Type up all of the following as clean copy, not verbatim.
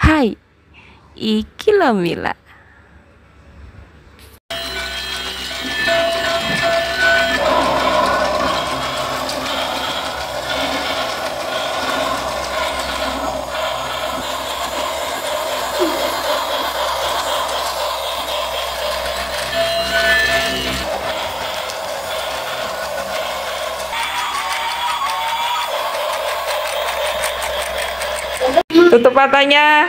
Hai, iki lo Mila. Tutup matanya.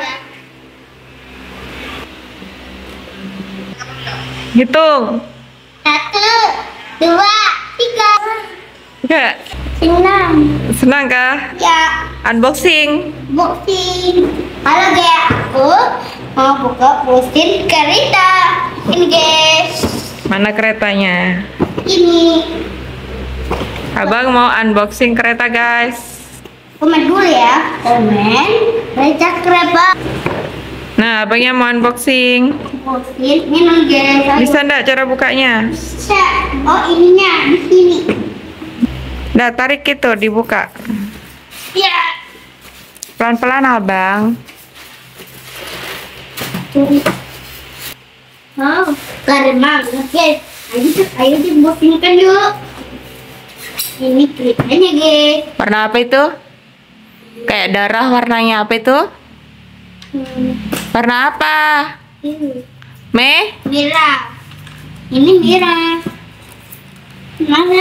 Hitung. 1, 2, 3. Enggak. Senang. Senang kah? Ya. Unboxing. Boxing. Halo guys, aku mau buka mesin kereta. Ini guys. Mana keretanya? Ini. Abang mau unboxing kereta, guys. Komen dulu ya. Komen. Kereta. Nah, abangnya mau unboxing. Boxing. Ini guys. Bisa enggak cara bukanya? Bisa. Oh ininya di sini. Nah, tarik itu, dibuka. Ya. Pelan-pelan, abang. Oh, keren banget guys. Ayo diboxingkan yuk. Ini keretanya guys. Warna apa itu? Kayak darah, warnanya apa itu? Warna apa? Me? Merah. Ini merah. Mana?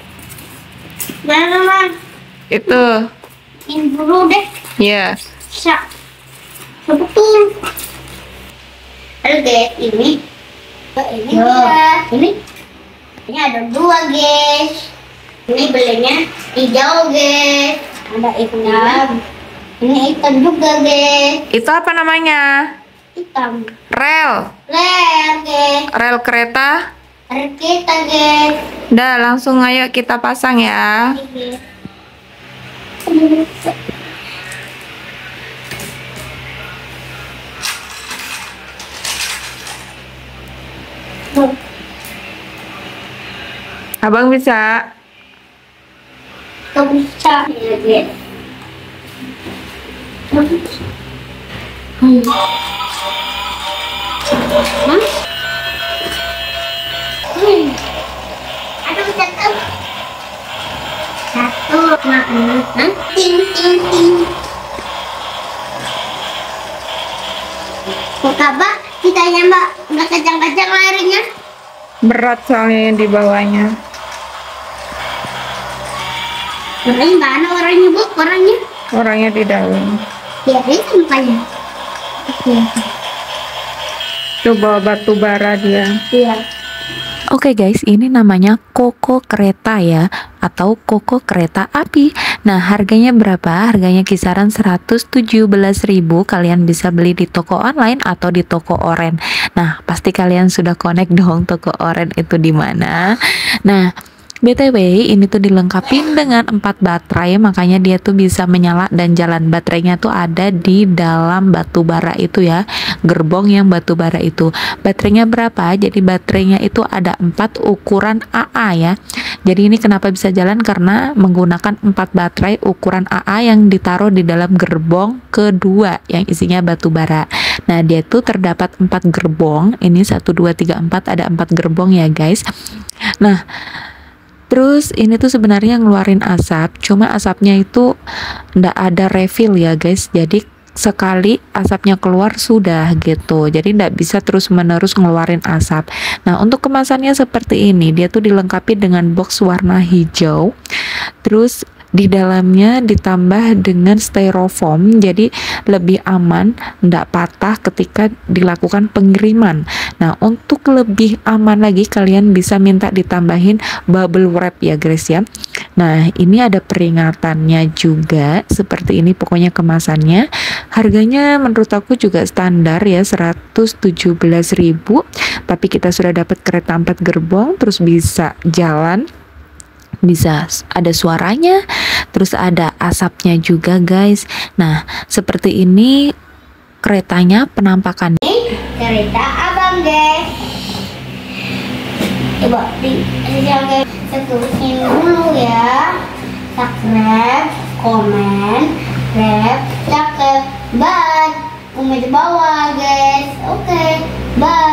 Mana? Itu. Ini dulu deh. Ya. Bisa. Betul. Halo guys, ini. Ini merah. Ini ada 2 guys. Ini belinya hijau guys. Ada hitam. Ini hitam juga guys. Itu apa namanya? Hitam. Rel. Guys. Rel kereta. Ada kita guys. Udah, langsung ayo kita pasang ya. Abang bisa. Gak bisa ya guys. Aduh jatuh. 1, ting ting ting. Kok kabar? Kitanya mbak nggak kejang-kejang larinya. Berat soalnya yang di bawahnya. Orangnya mana orangnya bu? Orangnya di dalam. Ya itu mukanya. Coba batu bara dia. Iya. Oke guys, ini namanya Koko Kereta ya, atau Koko Kereta Api. Nah, harganya berapa? Harganya kisaran 117.000. Kalian bisa beli di toko online atau di toko oren. Nah, pasti kalian sudah connect dong toko oren itu di mana. Nah, BTW ini tuh dilengkapi dengan 4 baterai, makanya dia tuh bisa menyala dan jalan. Baterainya tuh ada di dalam batu bara itu ya, gerbong yang batu bara itu. Baterainya berapa? Jadi baterainya itu ada 4 ukuran AA ya. Jadi ini kenapa bisa jalan? Karena menggunakan 4 baterai ukuran AA yang ditaruh di dalam gerbong kedua yang isinya batu bara. Nah, dia tuh terdapat 4 gerbong. Ini 1, 2, 3, 4, ada 4 gerbong ya guys. Nah, terus ini tuh sebenarnya ngeluarin asap, cuma asapnya itu ndak ada refill ya guys. Jadi sekali asapnya keluar sudah gitu. Jadi ndak bisa terus menerus ngeluarin asap. Nah, untuk kemasannya seperti ini. Dia tuh dilengkapi dengan box warna hijau. Terus di dalamnya ditambah dengan styrofoam, jadi lebih aman, ndak patah ketika dilakukan pengiriman. Nah, untuk lebih aman lagi kalian bisa minta ditambahin bubble wrap ya guys ya. Nah, ini ada peringatannya juga seperti ini pokoknya kemasannya. Harganya menurut aku juga standar ya, 117.000. Tapi kita sudah dapat kereta 4 gerbong, terus bisa jalan, bisa ada suaranya, terus ada asapnya juga guys. Nah, seperti ini keretanya penampakannya. Kereta abang guys. Coba dijaga setusin dulu ya. Subscribe, komen, cakep banget. Bye.